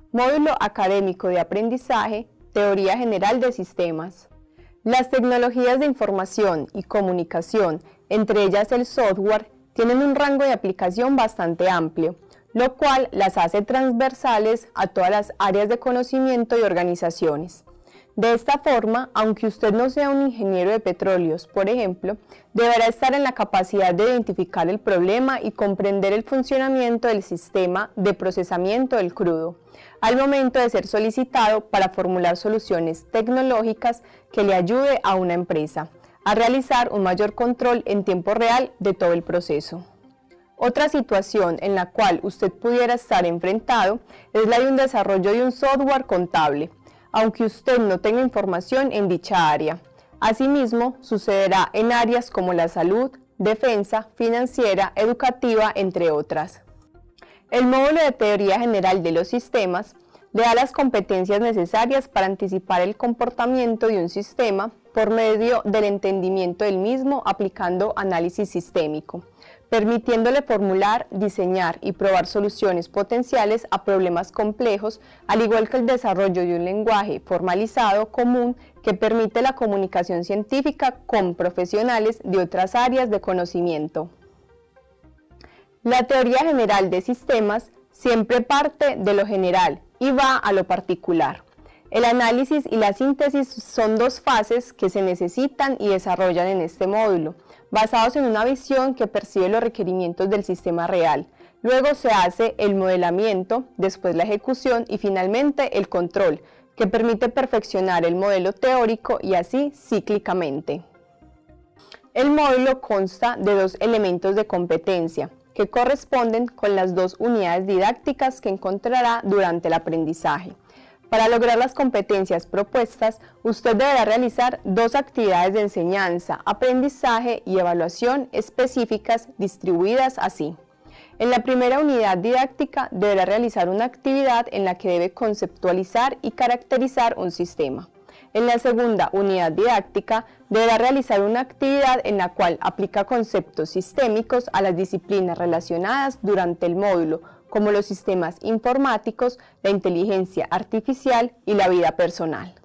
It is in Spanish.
Módulo académico de aprendizaje, Teoría General de Sistemas. Las tecnologías de información y comunicación, entre ellas el software, tienen un rango de aplicación bastante amplio, lo cual las hace transversales a todas las áreas de conocimiento y organizaciones. De esta forma, aunque usted no sea un ingeniero de petróleos, por ejemplo, deberá estar en la capacidad de identificar el problema y comprender el funcionamiento del sistema de procesamiento del crudo, al momento de ser solicitado para formular soluciones tecnológicas que le ayude a una empresa a realizar un mayor control en tiempo real de todo el proceso. Otra situación en la cual usted pudiera estar enfrentado es la de un desarrollo de un software contable, aunque usted no tenga información en dicha área. Asimismo, sucederá en áreas como la salud, defensa, financiera, educativa, entre otras. El módulo de Teoría General de los Sistemas le da las competencias necesarias para anticipar el comportamiento de un sistema por medio del entendimiento del mismo aplicando análisis sistémico, permitiéndole formular, diseñar y probar soluciones potenciales a problemas complejos, al igual que el desarrollo de un lenguaje formalizado común que permite la comunicación científica con profesionales de otras áreas de conocimiento. La teoría general de sistemas siempre parte de lo general y va a lo particular. El análisis y la síntesis son dos fases que se necesitan y desarrollan en este módulo, basados en una visión que percibe los requerimientos del sistema real. Luego se hace el modelamiento, después la ejecución y finalmente el control, que permite perfeccionar el modelo teórico y así cíclicamente. El módulo consta de dos elementos de competencia, que corresponden con las dos unidades didácticas que encontrará durante el aprendizaje. Para lograr las competencias propuestas, usted deberá realizar dos actividades de enseñanza, aprendizaje y evaluación específicas distribuidas así. En la primera unidad didáctica deberá realizar una actividad en la que debe conceptualizar y caracterizar un sistema. En la segunda unidad didáctica deberá realizar una actividad en la cual aplica conceptos sistémicos a las disciplinas relacionadas durante el módulo, como los sistemas informáticos, la inteligencia artificial y la vida personal.